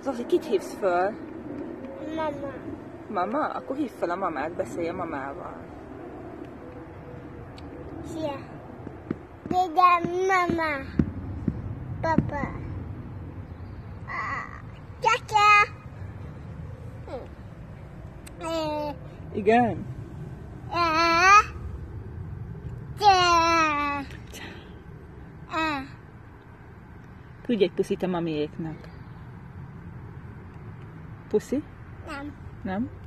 Zoli, kit hívsz föl? Mama. Mama? Akkor hívd fel a mamát, beszélj a mamával. Szia. De mama. Papa. Csaka. Igen? Küldj egy puszit a mamiéknak. Puszi? Nem. Nem?